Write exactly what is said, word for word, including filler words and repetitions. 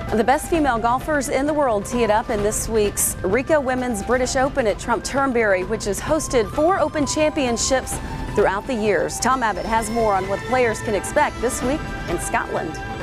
The best female golfers in the world tee it up in this week's Rica Women's British Open at Trump Turnberry, which has hosted four Open championships throughout the years. Tom Abbott has more on what players can expect this week in Scotland.